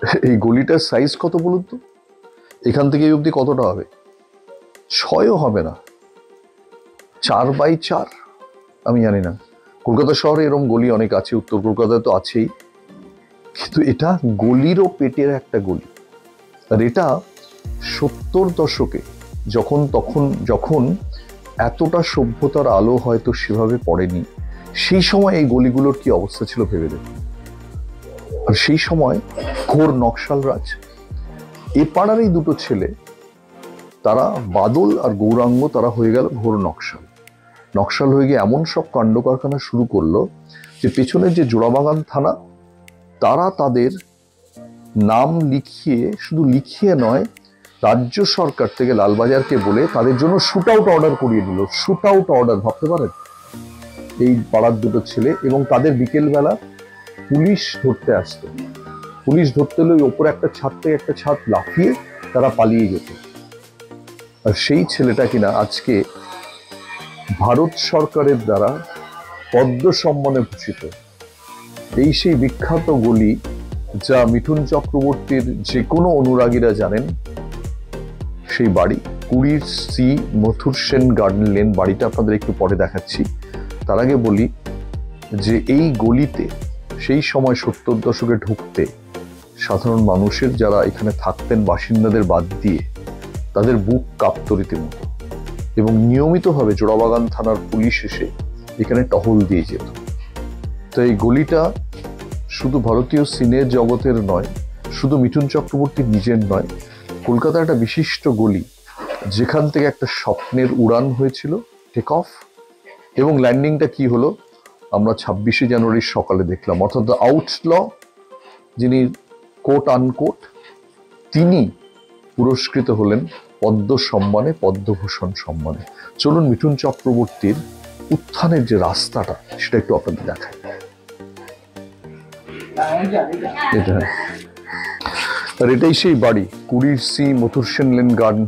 এই গলিটার সাইজ কত বলুন তো? এখান থেকে এই অবধি কতটা হবে? 6ও হবে না, 4x4। আমি জানি না, কলকাতা শহরে এরকম গলি অনেক আছে, উত্তর কলকাতায় তো আছেই, কিন্তু এটা গলিরও পেটের একটা গলি। আর এটা 70 দশকে যখন এতটা সভ্যতার আলো হয়তো সেভাবে পড়েনি, সেই সময় এই গলিগুলোর কি অবস্থা ছিল ভেবে দেখুন। আর সেই সময় ঘোর নকশাল রাজ। এ পাড়ার এই দুটো ছেলে, তারা বাদল আর গৌরাঙ্গ, তারা হয়ে গেল ঘোর নকশাল হয়ে গিয়ে এমন সব কাণ্ড কারখানা শুরু করলো যে পেছনের যে জোড়াবাগান থানা, তারা তাদের নাম লিখিয়ে, শুধু লিখিয়ে নয়, রাজ্য সরকার থেকে লালবাজারকে বলে তাদের জন্য শুট আউট অর্ডার করিয়ে দিল। শুট আউট অর্ডার, ভাবতে পারেন? এই পাড়ার দুটো ছেলে, এবং তাদের বিকেলবেলা পুলিশ ধরতে আসতো। পুলিশ ধরতে হলে ওই ওপরে একটা ছাদ থেকে একটা ছাদ লাফিয়ে তারা পালিয়ে যেত। আর সেই ছেলেটা কিনা আজকে ভারত সরকারের দ্বারা পদ্ম সম্মানে ভূষিত। এই সেই বিখ্যাত গলি যা মিঠুন চক্রবর্তীর যে কোনো অনুরাগীরা জানেন। সেই বাড়ি 20C Mathur Sen garden lane, বাড়িটা আপনাদের একটু পরে দেখাচ্ছি। তার আগে বলি যে এই গলিতে সেই সময় 70 দশকে ঢুকতে সাধারণ মানুষের, যারা এখানে থাকতেন বাসিন্দাদের বাদ দিয়ে, তাদের বুক কাঁপত রীতিমতো। এবং নিয়মিতভাবে জোড়াবাগান থানার পুলিশ এসে এখানে টহল দিয়ে যেত। তো এই গলিটা শুধু ভারতীয় সিনের জগতের নয়, শুধু মিঠুন চক্রবর্তীর নিজের নয়, কলকাতার একটা বিশিষ্ট গলি, যেখান থেকে একটা স্বপ্নের উড়ান হয়েছিল, টেক অফ। এবং ল্যান্ডিংটা কি হলো আমরা 26শে জানুয়ারির সকালে দেখলাম। অর্থাৎ দ্য আউটল, যিনি কোট আনকোট, তিনি পুরস্কৃত হলেন পদ্ম সম্মানে, পদ্মভূষণ সম্মানে। চলুন মিঠুন চক্রবর্তীর উত্থানের যে রাস্তাটা, সেটা একটু আপনাদের দেখায়। এটা, আর এটাই সেই বাড়ি 20C Mathur Sen lane garden.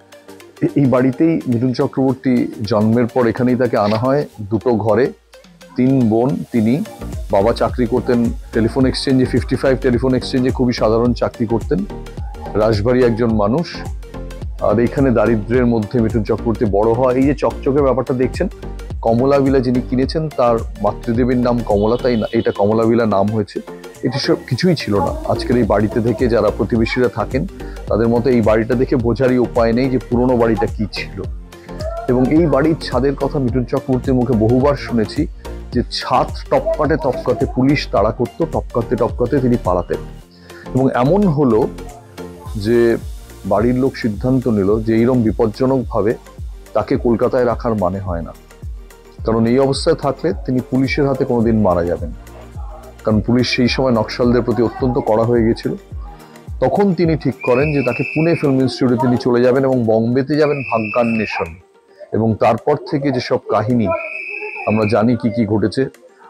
এই বাড়িতেই মিঠুন চক্রবর্তী জন্মের পর এখানেই তাকে আনা হয়। দুটো ঘরে, 3 বোন। তিনি, বাবা চাকরি করতেন টেলিফোন এক্সচেঞ্জে, 55 টেলিফোন এক্সচেঞ্জে, খুবই সাধারণ চাকরি করতেন, রাজবাড়ি একজন মানুষ। আর এইখানে দারিদ্র্যের মধ্যে মিঠুন চক্রবর্তী বড় হয়। এই যে চকচকে ব্যাপারটা দেখছেন, কমলা ভিলা যিনি কিনেছেন, তার মাতৃদেবীর নাম কমলা, তাই না এটা কমলা ভিলা নাম হয়েছে। এটি সব কিছুই ছিল না। আজকের এই বাড়িতে থেকে যারা প্রতিবেশীরা থাকেন, তাদের মতো এই বাড়িটা দেখে বোঝারই উপায় নেই যে পুরনো বাড়িটা কি ছিল। এবং এই বাড়ির ছাদের কথা মিঠুন চক্রবর্তীর মুখে বহুবার শুনেছি, যে ছাদ টপকাতে টপকাতে পুলিশ তাড়া করতো, টপকাতে টপকাতে তিনি পালাতেন। এবং এমন হলো যে বাড়ির লোক সিদ্ধান্ত নিল যে এইরকম বিপজ্জনকভাবে তাকে কলকাতায় রাখার মানে হয় না, কারণ এই অবস্থায় থাকলে তিনি পুলিশের হাতে কোনোদিন মারা যাবেন। কারণ পুলিশ সেই সময় নকশালদের প্রতি অত্যন্ত কড়া হয়ে গেছিল। তখন তিনি ঠিক করেন যে তাকে পুনে ফিল্ম ইনস্টিটিউটে তিনি চলে যাবেন এবং বম্বেতে যাবেন ভাগ্যান্বেষণ। এবং তারপর থেকে যেসব কাহিনী আমরা জানি কি কি ঘটেছে।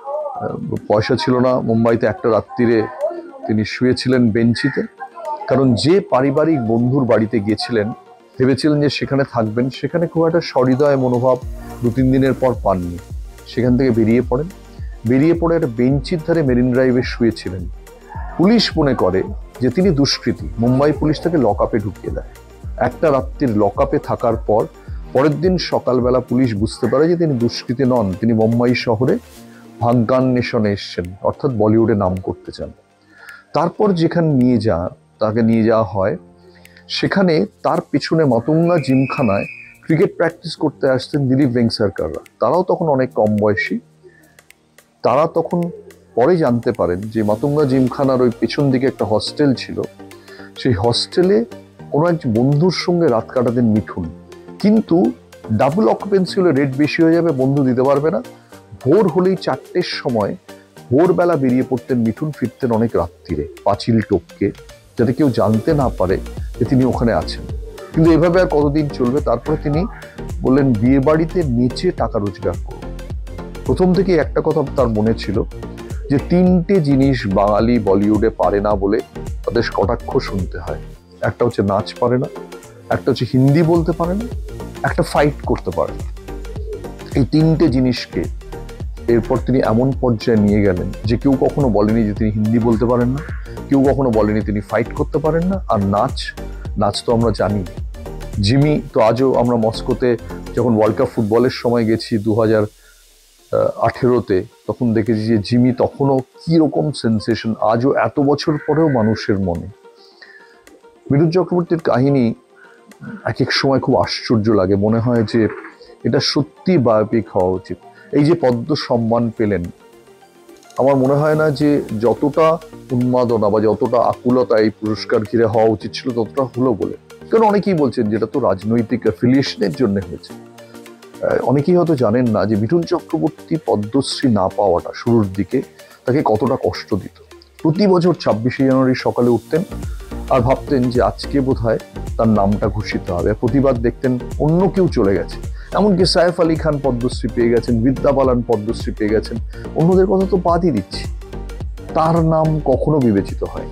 পয়সা ছিল না, মুম্বাইতে একটা রাত্রিরে তিনি শুয়েছিলেন বেঞ্চিতে, কারণ যে পারিবারিক বন্ধুর বাড়িতে গিয়েছিলেন, ভেবেছিলেন যে সেখানে থাকবেন, সেখানে খুব একটা সহৃদয় মনোভাব 2-3 দিনের পর পাননি। সেখান থেকে বেরিয়ে পড়ে একটা বেঞ্চির ধারে মেরিন ড্রাইভে শুয়েছিলেন। পুলিশ মনে করে যে তিনি দুষ্কৃতী। মুম্বাই পুলিশ তাকে লকআপে ঢুকিয়ে দেয়। একটা রাত্রির লকআপে থাকার পর পরের দিন সকালবেলা পুলিশ বুঝতে পারে যে তিনি দুষ্কৃতী নন, তিনি মুম্বাই শহরে ভাগ্যান্বেষণে এসছেন, অর্থাৎ বলিউডে নাম করতে চান। তারপর যেখানে তাকে নিয়ে যাওয়া হয়, সেখানে তার পিছনে মাতুঙ্গা জিমখানায় ক্রিকেট প্র্যাকটিস করতে আসতেন দিলীপ ভেঙ্কসারকাররা। তারাও তখন অনেক কম বয়সী। তারা তখন পরে জানতে পারেন যে মাতুঙ্গা জিমখানার ওই পেছন দিকে একটা হস্টেল ছিল। সেই হস্টেলে কোনো এক বন্ধুর সঙ্গে রাত কাটাতেন মিঠুন, কিন্তু ডাবল অকুপেন্সি হলে রেট বেশি হয়ে যাবে, বন্ধু দিতে পারবে না। ভোর হলেই 4টের সময় ভোরবেলা বেরিয়ে পড়তেন মিঠুন, ফিরতেন অনেক রাত্রিরে পাঁচিল টপকে, যাতে কেউ জানতে না পারে যে তিনি ওখানে আছেন। কিন্তু এভাবে আর কতদিন চলবে? তারপরে তিনি বললেন বিয়ে বাড়িতে নেচে টাকা রোজগার করব। প্রথম থেকে একটা কথা তার মনে ছিল যে 3টে জিনিস বাঙালি বলিউডে পারে না বলে তাদের কটাক্ষ শুনতে হয়। একটা হচ্ছে নাচ পারে না, একটা হচ্ছে হিন্দি বলতে পারে না, একটা ফাইট করতে পারে না। এই 3টে জিনিসকে এরপর তিনি এমন পর্যায়ে নিয়ে গেলেন যে কেউ কখনো বলেনি যে তিনি হিন্দি বলতে পারেন না, কেউ কখনো বলেনি তিনি ফাইট করতে পারেন না। আর নাচ তো আমরা জানি। জিমি তো আজও, আমরা মস্কোতে যখন ওয়ার্ল্ড কাপ ফুটবলের সময় গেছি 2018-তে, তখন দেখেছি যে জিমি তখনও কিরকম সেন্সেশন, আজও এত বছর পরেও মানুষের মনে। মিঠুন চক্রবর্তীর কাহিনী এক এক সময় খুব আশ্চর্য লাগে, মনে হয় যে এটা সত্যি বায়োপিক হওয়া উচিত। এই যে পদ্ম সম্মান পেলেন, আমার মনে হয় না যে যতটা উন্মাদনা বা যতটা আকুলতা এই পুরস্কার ঘিরে হওয়া উচিত ছিল ততটা হলো বলে। কারণ অনেকেই বলছেন যেটা তো রাজনৈতিক অ্যাফিলিয়েশনের জন্য হয়েছে। অনেকেই হয়তো জানেন না যে মিঠুন চক্রবর্তী পদ্মশ্রী না পাওয়াটা শুরুর দিকে তাকে কতটা কষ্ট দিত। প্রতি বছর 26শে জানুয়ারি সকালে উঠতেন আর ভাবতেন যে আজকে বোধহয় তার নামটা ঘোষিত হবে। প্রতিবার দেখতেন অন্য কেউ চলে গেছে, এমনকি সাইফ আলী খান পদ্মশ্রী পেয়ে গেছেন, বিদ্যা বালান পদ্মশ্রী পেয়ে গেছেন, অন্যদের কথা তো বাদই দিচ্ছি, তার নাম কখনো বিবেচিত হয়।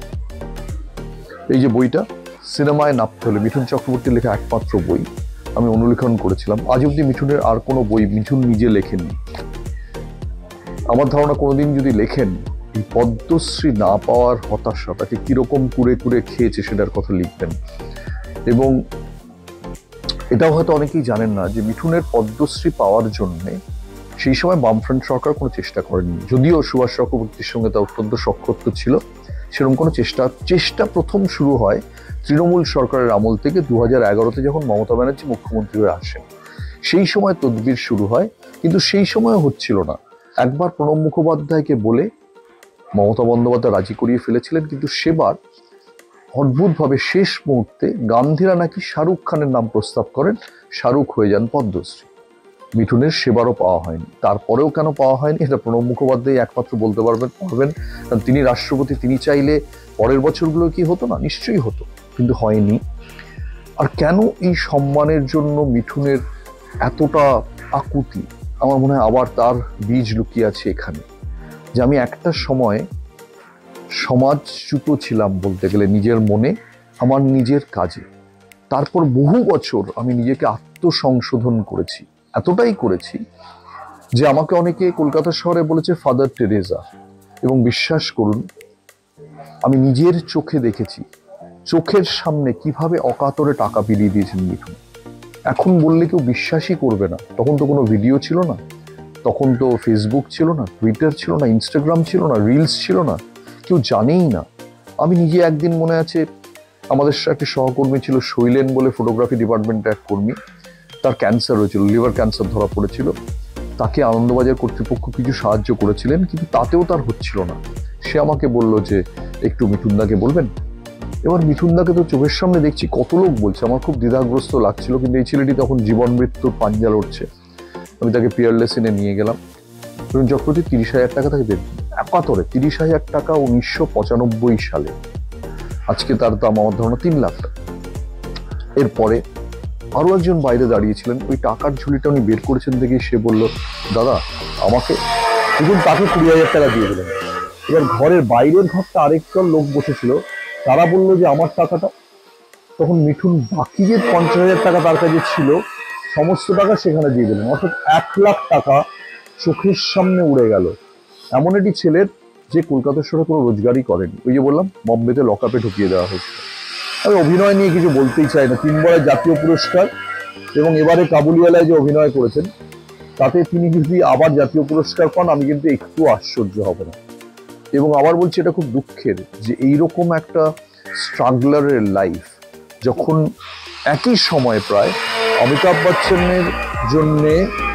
এই যে বইটা সিনেমায় নামতে হলে মিঠুন চক্রবর্তীর লেখা একমাত্র বই, আমি অনুলেখন করেছিলাম। আজ অব্দি মিঠুনের আর কোনো বই মিঠুন নিজে লেখেননি। আমার ধারণা কোনোদিন যদি লেখেন, এই পদ্মশ্রী না পাওয়ার হতাশা তাকে কিরকম কুড়ে কুড়ে খেয়েছে সেটার কথা লিখবেন। এবং এটাও হয়তো অনেকেই জানেন না যে মিঠুনের পদ্মশ্রী পাওয়ার জন্যে সেই সময় বামফ্রন্ট সরকার কোনো চেষ্টা করেনি। যদিও সুভাষ চক্রবর্তীর সঙ্গে তা অত্যন্ত সখ্যত্ব ছিল, সেরকম কোনো চেষ্টা প্রথম শুরু হয় তৃণমূল সরকারের আমল থেকে 2011-তে যখন মমতা ব্যানার্জি মুখ্যমন্ত্রী হয়ে আসেন। সেই সময় তদবির শুরু হয়, কিন্তু সেই সময় হচ্ছিল না। একবার প্রণব মুখোপাধ্যায়কে বলে মমতা বন্দ্যোপাধ্যায় রাজি করিয়ে ফেলেছিলেন, কিন্তু সেবার অদ্ভুতভাবে শেষ মুহূর্তে গান্ধীরা নাকি শাহরুখ খানের নাম প্রস্তাব করেন, শাহরুখ হয়ে যান পদ্মশ্রী। মিঠুনের সেবারও পাওয়া হয়নি। তারপরেও কেন পাওয়া হয়নি এটা প্রণব মুখোপাধ্যায় একমাত্র বলতে পারবেন, কারণ তিনি রাষ্ট্রপতি। তিনি চাইলে পরের বছরগুলো কি হতো না? নিশ্চয়ই হতো, কিন্তু হয়নি। আর কেন এই সম্মানের জন্য মিঠুনের এতটা আকুতি? আমার মনে হয় আবার তার বীজ লুকিয়ে আছে এখানে, যে আমি একটা সময় সমাজচ্যুত ছিলাম বলতে গেলে, নিজের মনে, আমার নিজের কাজে। তারপর বহু বছর আমি নিজেকে আত্মসংশোধন করেছি, এতটাই করেছি যে আমাকে অনেকে কলকাতা শহরে বলেছে ফাদার টেরেজা। এবং বিশ্বাস করুন, আমি নিজের চোখে দেখেছি, চোখের সামনে কিভাবে অকাতরে টাকা বিলিয়ে দিয়েছেন মিঠুন। এখন বললে কেউ বিশ্বাসই করবে না। তখন তো কোনো ভিডিও ছিল না, তখন তো ফেসবুক ছিল না, টুইটার ছিল না, ইনস্টাগ্রাম ছিল না, রিলস ছিল না, কেউ জানেই না। আমি নিজে একদিন মনে আছে, আমাদের একটা সহকর্মী ছিল শৈলেন বলে, ফটোগ্রাফি ডিপার্টমেন্টের এক কর্মী, তার ক্যান্সার হয়েছিল, লিভার ক্যান্সার ধরা পড়েছিল। তাকে আনন্দবাজার কর্তৃপক্ষ কিছু সাহায্য করেছিলেন, কিন্তু তাতেও তার হচ্ছিল না। সে আমাকে বলল যে একটু মিঠুনদাকে বলবেন। এবার মিঠুনদাকে তো চোখের সামনে দেখছি, কত লোক বলছে, আমার খুব দ্বিধাগ্রস্ত লাগছিল। কিন্তু এই ছেলেটি তখন জীবন মৃত্যুর পাঞ্জা লড়ছে। আমি তাকে পিয়ারলেসিনে নিয়ে গেলাম। মিঠুন চক্রবর্তী 30,000 টাকা তাকে দেন, একাতরে 30,000 টাকা 1995 সালে। আজকে তার দাম আমার ধারণা 3 লাখ টাকা। এরপরে আরো একজন বাইরে দাঁড়িয়েছিলেন, ওই টাকার ঝুলিটা উনি বের করেছেন দেখে সে বলল, দাদা আমাকে, দেখুন তাকে 20,000 টাকা দিয়ে দিলেন। এবার ঘরের বাইরের ঘরটা আরেকজন লোক বসেছিল, তারা বললো যে আমার টাকাটা। তখন মিঠুন বাকি যে 50,000 টাকা তার কাছে ছিল সমস্ত টাকা সেখানে দিয়ে দিলেন। অর্থাৎ 1 লাখ টাকা চোখের সামনে উড়ে গেল। এমন একটি ছেলের যে কলকাতা শহরে কোনো রোজগারই করেনি। ওই যে বললাম, বম্বেতে লকআপে ঢুকিয়ে দেওয়া হয়েছিল। আমি অভিনয় নিয়ে কিছু বলতেই চাই না। 3 বারের জাতীয় পুরস্কার এবং এবারে কাবুলিওয়ালায় যে অভিনয় করেছেন, তাতে তিনি যদি আবার জাতীয় পুরস্কার পান, আমি কিন্তু একটু আশ্চর্য হব না। এবং আবার বলছি, এটা খুব দুঃখের যে এইরকম একটা স্ট্রাগলারের লাইফ, যখন একই সময় প্রায় অমিতাভ বচ্চনের জন্যে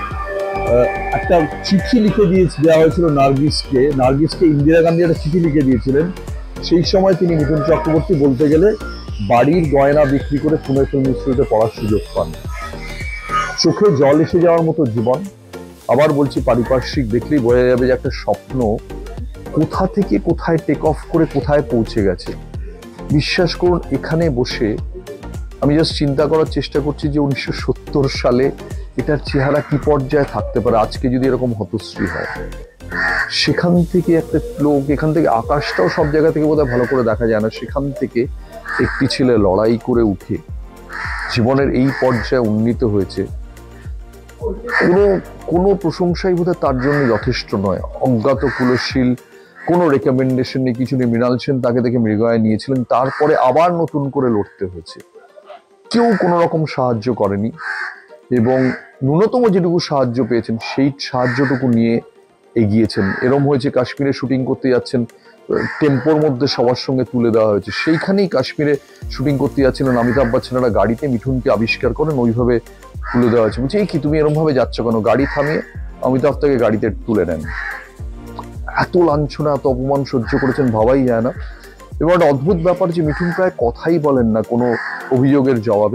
একটা চিঠি লিখে দেওয়া হয়েছিল নার্গিসকে ইন্দিরা গান্ধী একটা চিঠি লিখে দিয়েছিলেন। সেই সময় তিনি মিঠুন চক্রবর্তী বলতে গেলে বাড়ির গয়না বিক্রি করে পুনে ফিল্ম ইনস্টিটিউটে পড়ার সুযোগ পান। চোখে জল এসে যাওয়ার মতো জীবন। আবার বলছি, পারিপার্শ্বিক দেখলেই বোঝা যাবে যে একটা স্বপ্ন কোথা থেকে কোথায় টেক অফ করে কোথায় পৌঁছে গেছে। বিশ্বাস করুন, এখানে বসে আমি জাস্ট চিন্তা করার চেষ্টা করছি যে 1970 সালে এটার চেহারা কি পর্যায়ে থাকতে পারে আজকে যদি এরকম হতশ্রী হয়। সেখান থেকে একটা লোক, এখান থেকে আকাশটাও সব জায়গা থেকে বোধহয় ভালো করে দেখা যায় না, সেখান থেকে একটি ছেলে লড়াই করে উঠে জীবনের এই পর্যায়ে উন্নীত হয়েছে। কোনো প্রশংসাই বোধহয় তার জন্য যথেষ্ট নয়। অজ্ঞাত কুলশীল কোনো রেকমেন্ডেশন নেই, কিছু নেই। মৃণাল সেন তাকে দেখে মৃগয়ায় নিয়েছিলেন, তারপরে আবার নতুন করে লড়তে হয়েছে। কেউ কোনো রকম সাহায্য করেনি, এবং ন্যূনতম যেটুকু সাহায্য পেয়েছেন সেই সাহায্যটুকু নিয়ে এগিয়েছেন। এরম হয়েছে কাশ্মীরে শুটিং করতে যাচ্ছেন, টেম্পোর মধ্যে সবার সঙ্গে তুলে দেওয়া হয়েছে। সেইখানেই কাশ্মীরে শুটিং করতে যাচ্ছিলেন, অমিতাভ বচ্চনেরা গাড়িতে মিঠুনকে আবিষ্কার করেন, ওইভাবে তুলে দেওয়া হয়েছে। বলছি, এই কি তুমি এরম ভাবে যাচ্ছ কেন? গাড়ি থামিয়ে অমিতাভ তাকে গাড়িতে তুলে নেন। এত লাঞ্ছনা, এত অপমান সহ্য করেছেন ভাবাই যায় না। এবং একটা অদ্ভুত ব্যাপার যে মিঠুন প্রায় কথাই বলেন না কোনো অভিযোগের জবাবে।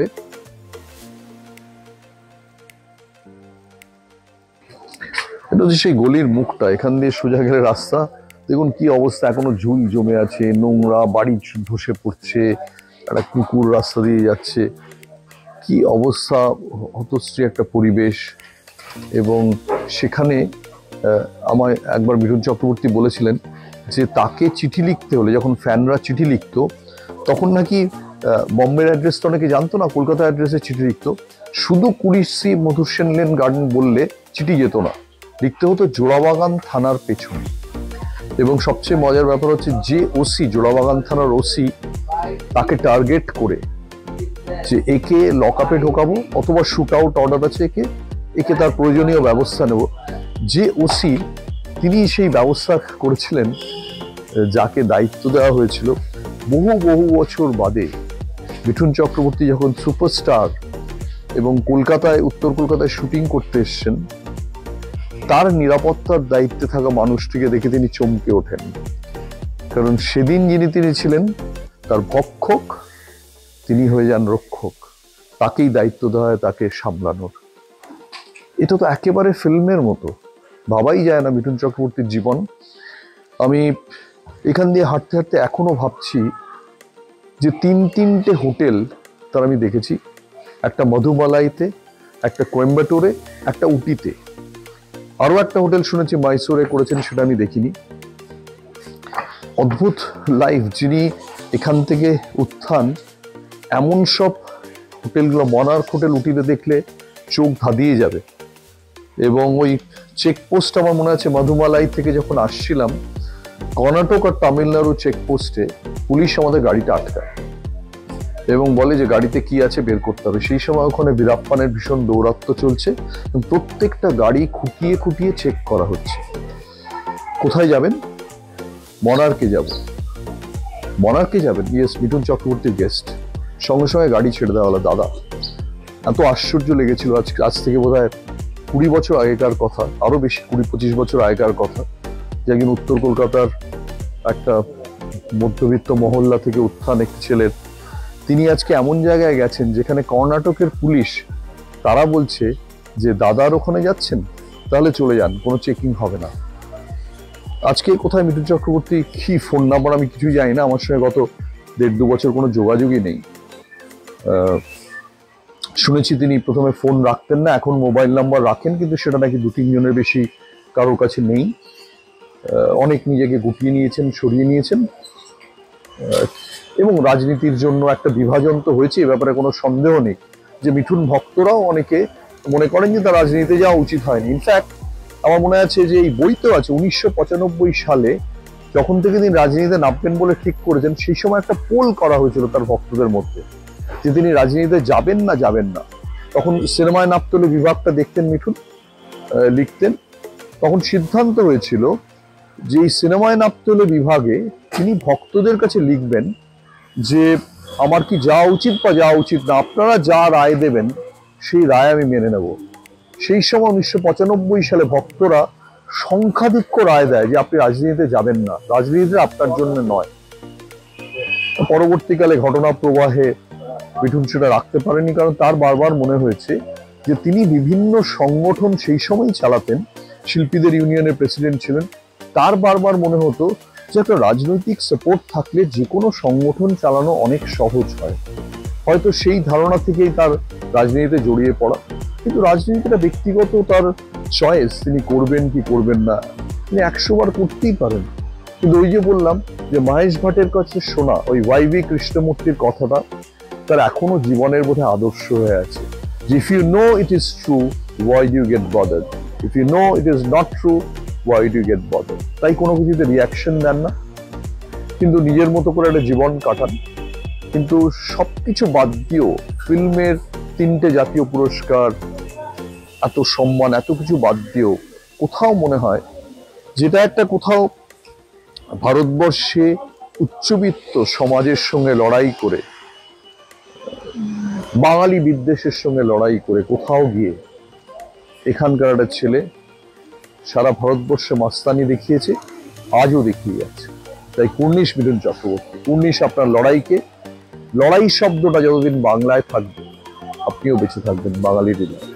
এটা হচ্ছে সেই গলির মুখটা, এখান দিয়ে সোজা গেলে রাস্তা। দেখুন কি অবস্থা, এখনো ঝুল জমে আছে, নোংরা, বাড়ি ধসে পড়ছে, একটা কুকুর রাস্তা দিয়ে যাচ্ছে, কি অবস্থা, হতশ্রী একটা পরিবেশ। এবং সেখানে আমায় একবার মিঠুন চক্রবর্তী বলেছিলেন যে তাকে চিঠি লিখতে হলে, যখন ফ্যানরা চিঠি লিখতো তখন নাকি বম্বের অ্যাড্রেসটা অনেকে জানতো না, কলকাতা অ্যাড্রেসে চিঠি লিখতো। শুধু 20C মধুসূদন লেন গার্ডেন বললে চিঠি যেত না, লিখতে হতো জোড়াবাগান থানার পেছনে। এবং সবচেয়ে মজার ব্যাপার হচ্ছে যে ওসি, জোড়াবাগান থানার ওসি, তাকে টার্গেট করে যে একে লকআপে ঢোকাবো অথবা শুট আউট অর্ডার আছে, একে তার প্রয়োজনীয় ব্যবস্থা নেব, যে ওসি তিনি সেই ব্যবস্থা করেছিলেন, যাকে দায়িত্ব দেওয়া হয়েছিল বহু বহু বছর বাদে মিঠুন চক্রবর্তী যখন সুপারস্টার এবং কলকাতায়, উত্তর কলকাতায় শুটিং করতে এসছেন, তার নিরাপত্তার দায়িত্বে থাকা মানুষটিকে দেখে তিনি চমকে ওঠেন। কারণ সেদিন তিনি ছিলেন তার ভক্ষক, তিনি হয়ে যান রক্ষক, তাকেই দায়িত্ব দেওয়া হয় তাকে সামলানোর। এটা তো একেবারে ফিল্মের মতো, ভাবাই যায় না মিঠুন চক্রবর্তীর জীবন। আমি এখান দিয়ে হাঁটতে হাঁটতে এখনো ভাবছি যে তিনটে হোটেল তার আমি দেখেছি, একটা মধুমালাইতে, একটা কোয়েম্বাটোরে, একটা উটিতে, আরো একটা হোটেল শুনেছি মাইসোরে করেছেন, সেটা আমি দেখিনি। অদ্ভুত লাইফ। যিনি এখান থেকে উত্থান, এমন সব হোটেলগুলো, মনার্ক হোটেল উটিতে দেখলে চোখ ধাঁধিয়ে যাবে। এবং ওই চেকপোস্ট আমার মনে আছে মধুমালাই থেকে যখন আসছিলাম, কর্ণাটক আর তামিলনাড়ু চেকপোস্টে পুলিশ আমাদের গাড়িটা আটকায় এবং বলে যে গাড়িতে কি আছে বের করতে হবে। সেই সময় ওখানে বীরাপ্পানের ভীষণ দৌরাত্ম্য চলছে, প্রত্যেকটা গাড়ি খুঁটিয়ে খুঁটিয়ে চেক করা হচ্ছে। কোথায় যাবেন? মনার্কে যাব। মনার্কে যাবেন? ইয়েস, মিঠুন চক্রবর্তীর গেস্ট। সঙ্গে সঙ্গে গাড়ি ছেড়ে দেওয়া হলো। দাদা, এত আশ্চর্য লেগেছিল। আজ থেকে বোধহয় 20 বছর আগেকার কথা, আরো বেশি, 20-25 বছর আগেকার কথা, যে একদিন উত্তর কলকাতার একটা মধ্যবিত্ত মহল্লা থেকে উত্থান একটি ছেলের, তিনি আজকে এমন জায়গায় গেছেন যেখানে কর্ণাটকের পুলিশ তারা বলছে যে দাদার ওখানে যাচ্ছেন, তাহলে চলে যান, কোনো চেকিং হবে না। আজকে কোথায় মিঠুন চক্রবর্তী, কি ফোন নাম্বার আমি কিছুই জানি না, আমার সঙ্গে গত 1.5-2 বছর কোনো যোগাযোগই নেই। শুনেছি তিনি প্রথমে ফোন রাখতেন না, এখন মোবাইল নাম্বার রাখেন, কিন্তু সেটা নাকি 2-3 জনের বেশি কারোর কাছে নেই। অনেক নিজেকে গুটিয়ে নিয়েছেন, সরিয়ে নিয়েছেন। এবং রাজনীতির জন্য একটা বিভাজন তো হয়েছে, এ ব্যাপারে কোনো সন্দেহ নেই যে মিঠুন ভক্তরাও অনেকে মনে করেন যে তার রাজনীতিতে যাওয়া উচিত হয়নি। ইনফ্যাক্ট আমার মনে আছে যে এই বইতেও আছে 1995 সালে যখন থেকে তিনি রাজনীতিতে নামবেন বলে ঠিক করেছেন, সেই সময় একটা পোল করা হয়েছিল তার ভক্তদের মধ্যে যে তিনি রাজনীতিতে যাবেন না যাবেন না। তখন সিনেমায় নামতে হলে বিভাগটা দেখতেন মিঠুন, লিখতেন। তখন সিদ্ধান্ত হয়েছিল যে এই সিনেমায় নামতে হলে বিভাগে তিনি ভক্তদের কাছে লিখবেন যে আমার কি যাওয়া উচিত বা যাওয়া উচিত না, আপনারা যা রায় দেবেন সেই রায় আমি মেনে নেব। সেই সময় 1995 সালে ভক্তরা সংখ্যাধিক্য রায় দেয় যে আপনি রাজনীতিতে যাবেন না, রাজনীতিতে আপনার জন্য নয়। পরবর্তীকালে ঘটনা প্রবাহে মিঠুন সেটা রাখতে পারেনি, কারণ তার বারবার মনে হয়েছে যে তিনি বিভিন্ন সংগঠন সেই সময়ই চালাতেন, শিল্পীদের ইউনিয়নের প্রেসিডেন্ট ছিলেন। তার বারবার মনে হতো যে একটা রাজনৈতিক সাপোর্ট থাকলে যে কোনো সংগঠন চালানো অনেক সহজ হয়। হয়তো সেই ধারণা থেকেই তার রাজনীতিতে জড়িয়ে পড়া। কিন্তু রাজনীতিটা ব্যক্তিগত তার চয়েস, তিনি করবেন কি করবেন না, তিনি 100 বার করতেই পারেন। কিন্তু ওই যে বললাম যে মহেশ ভাটের কাছে শোনা ওই ওয়াইভি কৃষ্ণমূর্তির কথাটা তার এখনো জীবনের বোধহয় আদর্শ হয়ে আছে। If you know it is true, why do you get bothered? If you know it is not true, why do you get bothered? তাই কোনো কিছুতে রিয়াকশন দেন না, কিন্তু নিজের মতো করে একটা জীবন কাটান। কিন্তু সবকিছু বাদ দিয়েও ফিল্মের 3টে জাতীয় পুরস্কার, এত সম্মান, এত কিছু বাদ দিয়েও কোথাও মনে হয় যেটা একটা কোথাও ভারতবর্ষে উচ্চবিত্ত সমাজের সঙ্গে লড়াই করে, বাঙালি বিদ্বেষের সঙ্গে লড়াই করে কোথাও গিয়ে এখানকার একটা ছেলে সারা ভারতবর্ষে মাস্তানি দেখিয়েছে, আজও দেখিয়ে যাচ্ছে। তাই কুর্নিশ মিঠুন চক্রবর্তী, কুর্নিশ আপনার লড়াইকে, লড়াই শব্দটা যতদিন বাংলায় থাকবে আপনিও বেঁচে থাকবেন বাঙালির হৃদয়ে।